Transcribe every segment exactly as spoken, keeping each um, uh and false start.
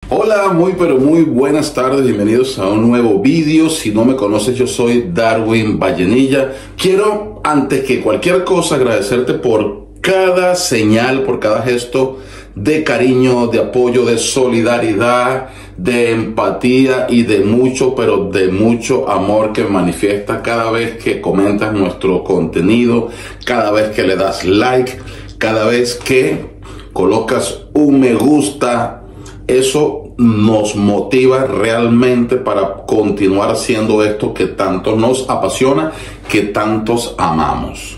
Hola, muy pero muy buenas tardes, bienvenidos a un nuevo vídeo. Si no me conoces, yo soy Darwin Vallenilla. Quiero, antes que cualquier cosa, agradecerte por cada señal, por cada gesto de cariño, de apoyo, de solidaridad, de empatía y de mucho, pero de mucho amor que manifiestas cada vez que comentas nuestro contenido, cada vez que le das like, cada vez que colocas un me gusta. Eso nos motiva realmente para continuar haciendo esto que tanto nos apasiona, que tantos amamos.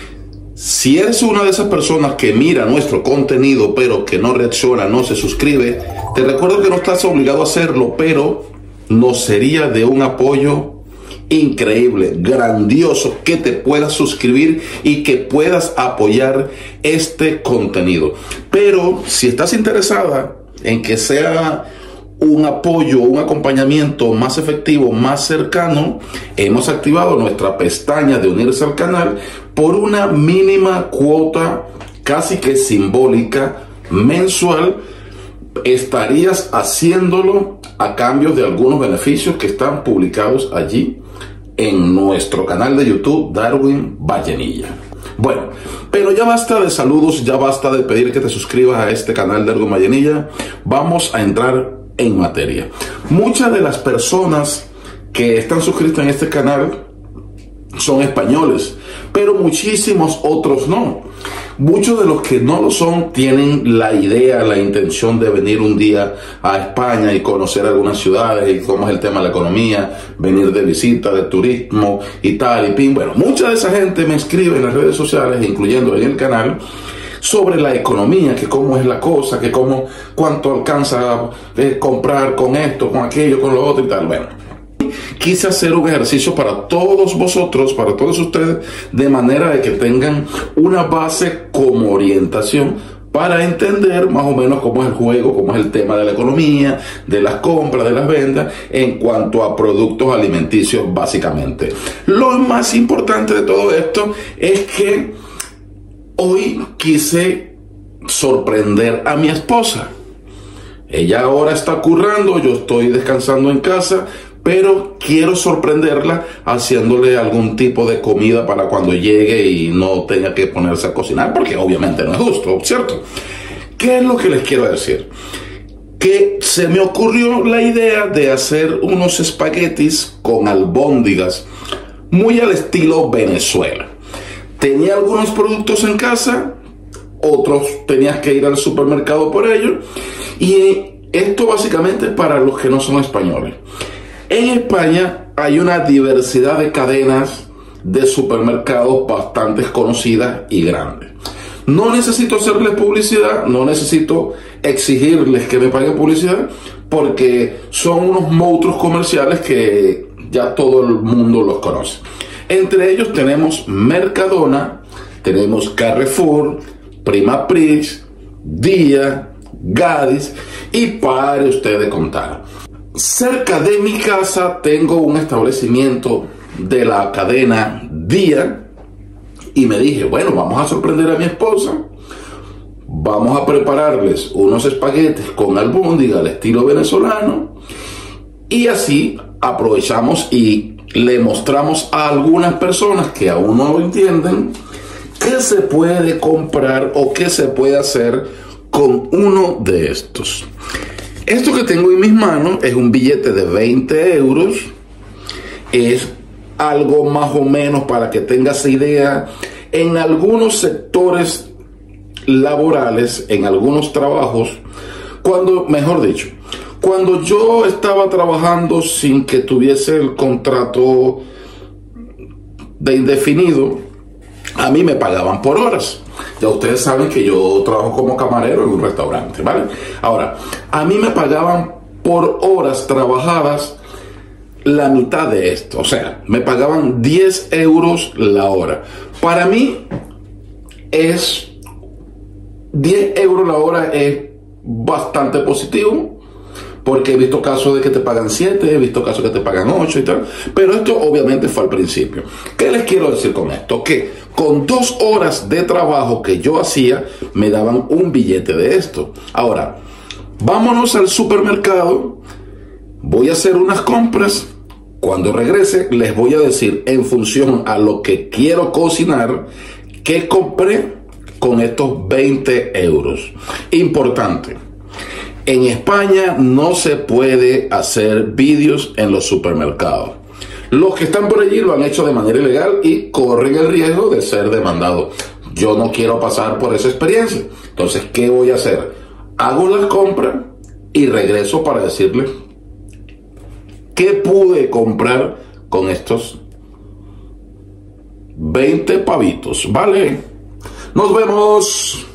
Si eres una de esas personas que mira nuestro contenido pero que no reacciona, no se suscribe, te recuerdo que no estás obligado a hacerlo, pero nos sería de un apoyo increíble, grandioso, que te puedas suscribir y que puedas apoyar este contenido. Pero si estás interesada en que sea un apoyo, un acompañamiento más efectivo, más cercano, hemos activado nuestra pestaña de unirse al canal por una mínima cuota casi que simbólica mensual. Estarías haciéndolo a cambio de algunos beneficios que están publicados allí en nuestro canal de YouTube Darwin Vallenilla. Bueno, pero ya basta de saludos, ya basta de pedir que te suscribas a este canal de Darwin Vallenilla. Vamos a entrar en materia. Muchas de las personas que están suscritas en este canal son españoles, pero muchísimos otros no. Muchos de los que no lo son tienen la idea, la intención de venir un día a España y conocer algunas ciudades y cómo es el tema de la economía, venir de visita, de turismo y tal y pin. Bueno, mucha de esa gente me escribe en las redes sociales, incluyendo en el canal, sobre la economía, que cómo es la cosa, que cómo, cuánto alcanza eh, comprar con esto, con aquello, con lo otro y tal. Bueno, quise hacer un ejercicio para todos vosotros, para todos ustedes, de manera de que tengan una base como orientación para entender más o menos cómo es el juego, cómo es el tema de la economía, de las compras, de las ventas, en cuanto a productos alimenticios básicamente. Lo más importante de todo esto es que hoy quise sorprender a mi esposa. Ella ahora está currando, yo estoy descansando en casa, pero quiero sorprenderla haciéndole algún tipo de comida para cuando llegue y no tenga que ponerse a cocinar, porque obviamente no es justo, ¿cierto? ¿Qué es lo que les quiero decir? Que se me ocurrió la idea de hacer unos espaguetis con albóndigas, muy al estilo Venezuela. Tenía algunos productos en casa, otros tenías que ir al supermercado por ellos, y esto básicamente es para los que no son españoles. En España hay una diversidad de cadenas de supermercados bastante conocidas y grandes. No necesito hacerles publicidad, no necesito exigirles que me paguen publicidad, porque son unos monstruos comerciales que ya todo el mundo los conoce. Entre ellos tenemos Mercadona, tenemos Carrefour, Prima Prix, Día, Gadis y pare usted de contar. Cerca de mi casa tengo un establecimiento de la cadena Día y me dije, bueno, vamos a sorprender a mi esposa, vamos a prepararles unos espaguetis con albóndiga al estilo venezolano y así aprovechamos y le mostramos a algunas personas que aún no lo entienden qué se puede comprar o qué se puede hacer con uno de estos. Esto que tengo en mis manos es un billete de veinte euros. Es algo más o menos para que tengas idea. En algunos sectores laborales, en algunos trabajos, cuando, mejor dicho, cuando yo estaba trabajando sin que tuviese el contrato de indefinido, a mí me pagaban por horas. Ya ustedes saben que yo trabajo como camarero en un restaurante, ¿vale? Ahora, a mí me pagaban por horas trabajadas la mitad de esto. O sea, me pagaban diez euros la hora. Para mí es diez euros la hora es bastante positivo, porque he visto casos de que te pagan siete, he visto casos que te pagan ocho y tal, pero esto obviamente fue al principio. ¿Qué les quiero decir con esto? Que con dos horas de trabajo que yo hacía, me daban un billete de esto. Ahora, Vámonos al supermercado. Voy a hacer unas compras. Cuando regrese les voy a decir, en función a lo que quiero cocinar, qué compré con estos veinte euros. Importante. En España no se puede hacer vídeos en los supermercados. Los que están por allí lo han hecho de manera ilegal y corren el riesgo de ser demandados. Yo no quiero pasar por esa experiencia. Entonces, ¿qué voy a hacer? Hago las compras y regreso para decirles qué pude comprar con estos veinte pavitos. Vale, nos vemos.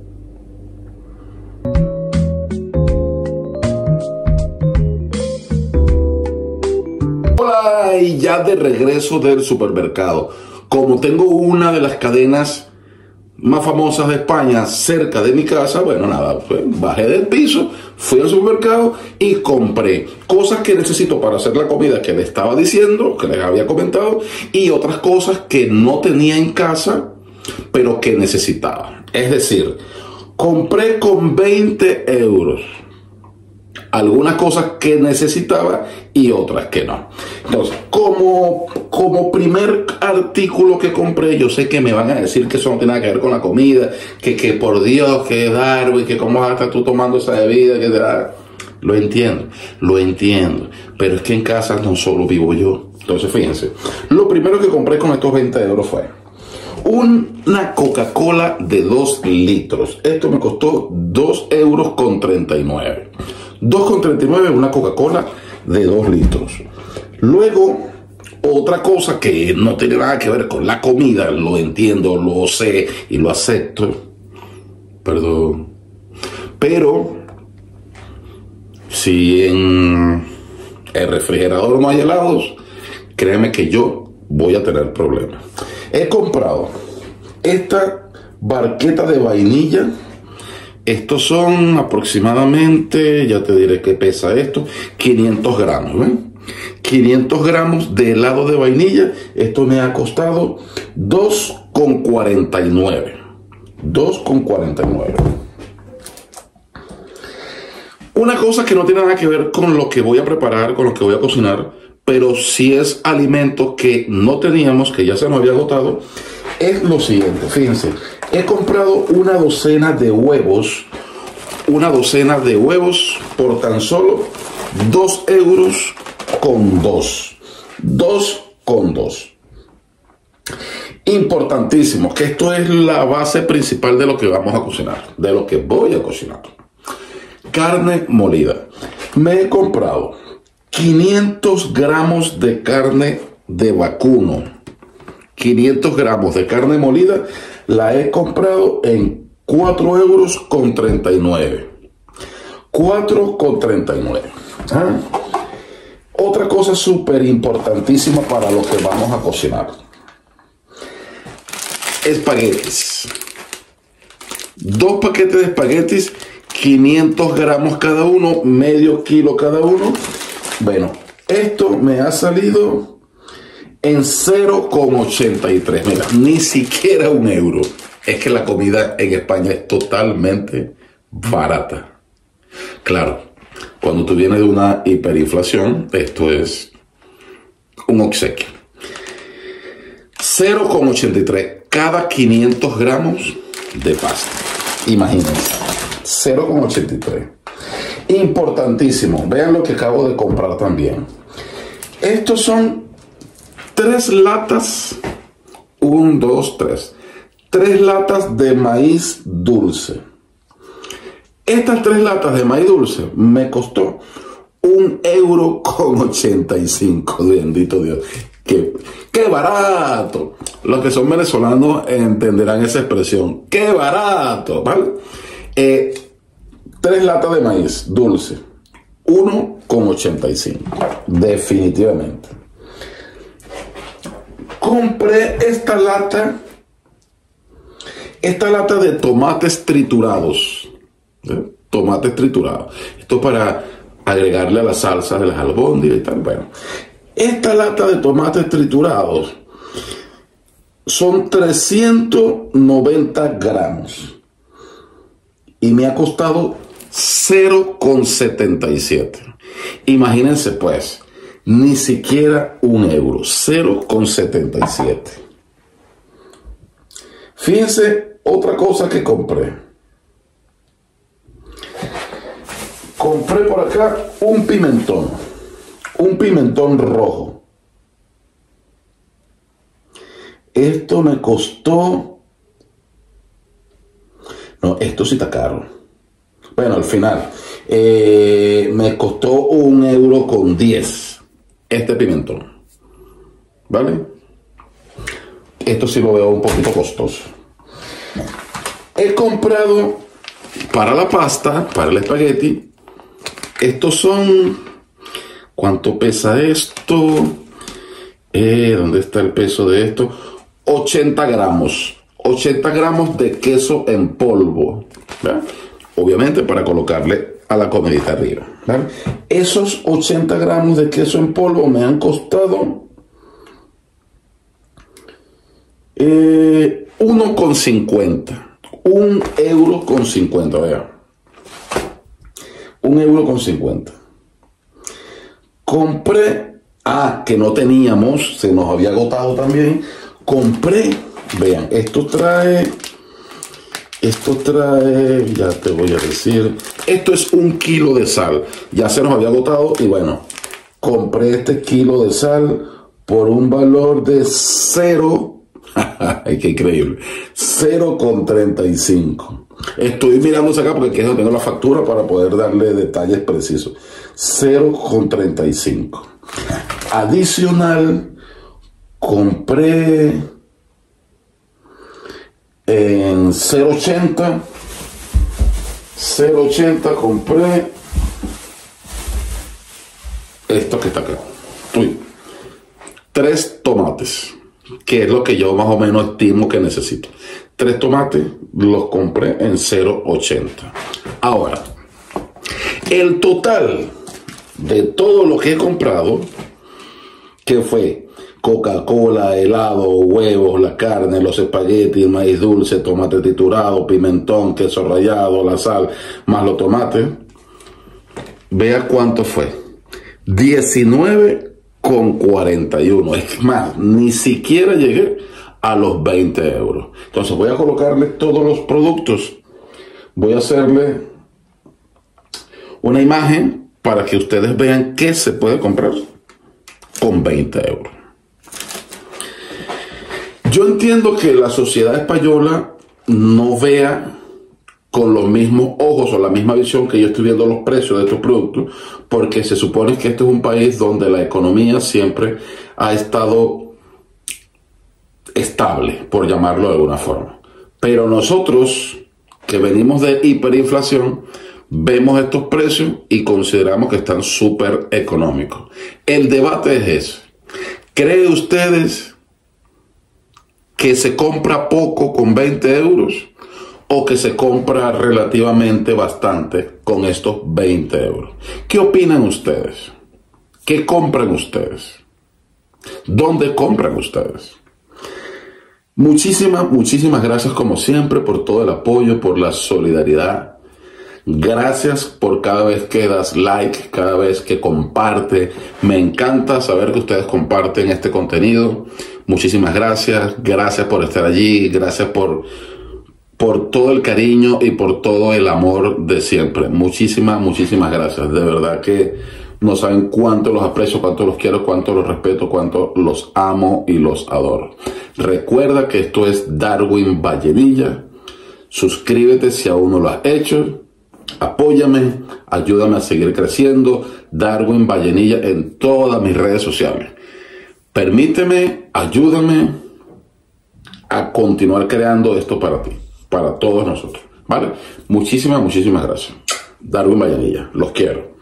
Hola, y ya de regreso del supermercado. Como tengo una de las cadenas más famosas de España cerca de mi casa, bueno, nada, pues, bajé del piso, fui al supermercado y compré cosas que necesito para hacer la comida que les estaba diciendo, que les había comentado, y otras cosas que no tenía en casa, pero que necesitaba. Es decir, compré con veinte euros algunas cosas que necesitaba y otras que no. Entonces, como, como primer artículo que compré, yo sé que me van a decir que eso no tiene nada que ver con la comida, que, que por Dios, que Darwin, que cómo vas a estar tú tomando esa bebida, que te da... Lo entiendo, lo entiendo, pero es que en casa no solo vivo yo. Entonces, fíjense, lo primero que compré con estos veinte euros fue una Coca-Cola de dos litros. Esto me costó dos euros con treinta y nueve. dos con treinta y nueve una Coca-Cola de dos litros. Luego, otra cosa que no tiene nada que ver con la comida, lo entiendo, lo sé y lo acepto. Perdón. Pero, si en el refrigerador no hay helados, créeme que yo voy a tener problemas. He comprado esta barqueta de vainilla. Estos son aproximadamente, ya te diré qué pesa esto, quinientos gramos, ¿ven? quinientos gramos de helado de vainilla. Esto me ha costado dos con cuarenta y nueve. dos con cuarenta y nueve. Una cosa que no tiene nada que ver con lo que voy a preparar, con lo que voy a cocinar, pero sí es alimento que no teníamos, que ya se nos había agotado, es lo siguiente. Fíjense, he comprado una docena de huevos, una docena de huevos por tan solo dos euros con dos. dos con dos. Importantísimo, que esto es la base principal de lo que vamos a cocinar, de lo que voy a cocinar. Carne molida. Me he comprado quinientos gramos de carne de vacuno. quinientos gramos de carne molida. La he comprado en cuatro euros con treinta y nueve. cuatro con treinta y nueve. ¿Ah? Otra cosa súper importantísima para lo que vamos a cocinar. Espaguetis. Dos paquetes de espaguetis, quinientos gramos cada uno, medio kilo cada uno. Bueno, esto me ha salido en cero coma ochenta y tres. Mira, ni siquiera un euro. Es que la comida en España es totalmente barata. Claro, cuando tú vienes de una hiperinflación, esto es un obsequio. cero coma ochenta y tres cada quinientos gramos de pasta. Imagínense, cero coma ochenta y tres. Importantísimo, vean lo que acabo de comprar también. Estos son tres latas, un, dos, tres. Tres latas de maíz dulce. Estas tres latas de maíz dulce me costó un euro con ochenta y cinco. Bendito Dios. ¡Qué, qué barato! Los que son venezolanos entenderán esa expresión. ¡Qué barato! ¿Vale? Eh, tres latas de maíz dulce. uno con ochenta y cinco. Definitivamente. Compré esta lata. Esta lata de tomates triturados. ¿Eh? Tomates triturados. Esto para agregarle a la salsa de las albóndigas y tal. Bueno, esta lata de tomates triturados son trescientos noventa gramos y me ha costado cero coma setenta y siete. Imagínense pues, ni siquiera un euro, cero coma setenta y siete. Fíjense otra cosa que compré. Compré por acá un pimentón, un pimentón rojo. Esto me costó, no, esto sí está caro. Bueno, al final, eh, me costó un euro con diez este pimentón, ¿vale? Esto sí lo veo un poquito costoso. He comprado para la pasta, para el espagueti, estos son, ¿cuánto pesa esto? Eh, ¿dónde está el peso de esto? ochenta gramos, ochenta gramos de queso en polvo, ¿verdad? Obviamente para colocarle a la comidita arriba, ¿verdad? Esos ochenta gramos de queso en polvo me han costado eh, uno con cincuenta, un euro con cincuenta, vean, un euro con cincuenta. Compré, ah, que no teníamos, se nos había agotado también. Compré, vean, esto trae, esto trae, ya te voy a decir, esto es un kilo de sal, ya se nos había agotado y bueno, compré este kilo de sal por un valor de cero, ay, qué increíble, cero coma treinta y cinco. Estoy mirándose acá porque aquí es donde tengo la factura para poder darle detalles precisos, cero coma treinta y cinco. Adicional, compré en cero coma ochenta, cero coma ochenta compré esto que está acá. Uy, tres tomates, que es lo que yo más o menos estimo que necesito. Tres tomates los compré en cero coma ochenta. Ahora, el total de todo lo que he comprado, que fue Coca-Cola, helado, huevos, la carne, los espaguetis, maíz dulce, tomate triturado, pimentón, queso rallado, la sal, más los tomates, vea cuánto fue. diecinueve con cuarenta y uno. Es más, ni siquiera llegué a los veinte euros. Entonces voy a colocarle todos los productos. Voy a hacerle una imagen para que ustedes vean qué se puede comprar con veinte euros. Yo entiendo que la sociedad española no vea con los mismos ojos o la misma visión que yo estoy viendo los precios de estos productos, porque se supone que este es un país donde la economía siempre ha estado estable, por llamarlo de alguna forma. Pero nosotros, que venimos de hiperinflación, vemos estos precios y consideramos que están súper económicos. El debate es ese. ¿Creen ustedes que se compra poco con veinte euros o que se compra relativamente bastante con estos veinte euros? ¿Qué opinan ustedes? ¿Qué compran ustedes? ¿Dónde compran ustedes? Muchísimas, muchísimas gracias como siempre por todo el apoyo, por la solidaridad. Gracias por cada vez que das like, cada vez que comparte. Me encanta saber que ustedes comparten este contenido. Muchísimas gracias. Gracias por estar allí. Gracias por, por todo el cariño y por todo el amor de siempre. Muchísimas, muchísimas gracias. De verdad que no saben cuánto los aprecio, cuánto los quiero, cuánto los respeto, cuánto los amo y los adoro. Recuerda que esto es Darwin Vallenilla. Suscríbete si aún no lo has hecho. Apóyame, ayúdame a seguir creciendo. Darwin Vallenilla en todas mis redes sociales. Permíteme, ayúdame a continuar creando esto para ti, para todos nosotros, ¿vale? Muchísimas, muchísimas gracias. Darwin Vallenilla, los quiero.